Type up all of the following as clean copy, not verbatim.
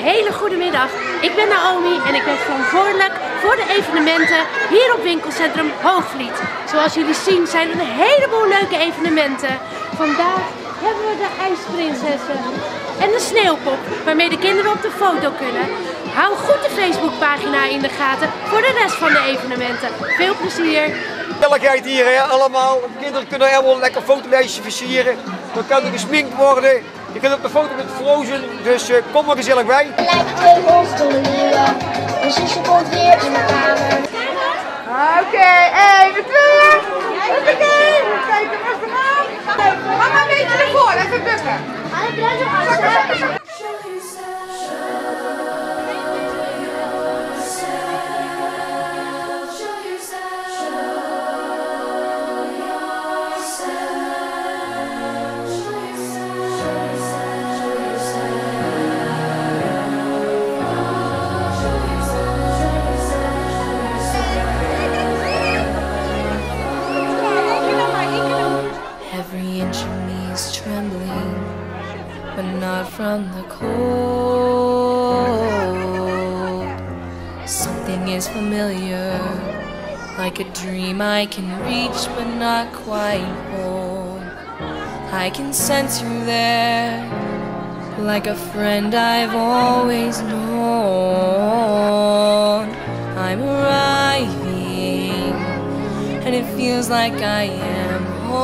hele goede middag. Ik ben Naomi en ik ben verantwoordelijk voor de evenementen hier op winkelcentrum Hoogvliet. Zoals jullie zien zijn er een heleboel leuke evenementen. Vandaag hebben we de ijsprinsessen en de sneeuwpop waarmee de kinderen op de foto kunnen. Hou goed de Facebookpagina in de gaten voor de rest van de evenementen. Veel plezier! Gezelligheid hier, hè? Allemaal. De kinderen kunnen helemaal lekker fotolijstje versieren. Dan kan er gesminkt worden. Je kunt op de foto met Frozen, dus kom er gezellig bij. Er lijken twee rolstoelen nieuwe. Mijn zusje komt weer in mijn kamer. Oké, 1, 2. Hoppakee. Kijk, er was eraan. Mama een beetje naar voren, even bukken. Every inch of me is trembling, but not from the cold. Something is familiar, like a dream I can reach but not quite hold. I can sense you there, like a friend I've always known. I'm arriving, and it feels like I am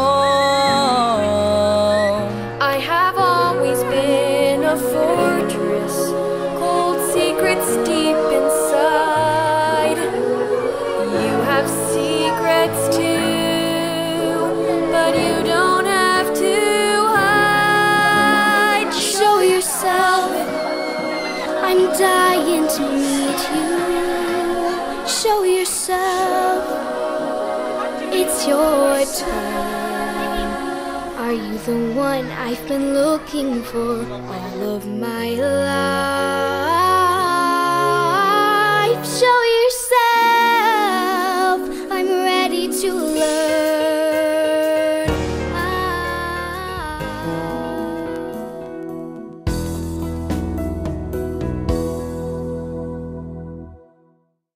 home. I have always been a fortress, cold secrets deep inside. You have secrets too, but you don't have to hide. Show yourself, I'm dying to meet you. Show yourself, it's your turn. Are you the one I've been looking for all of my life?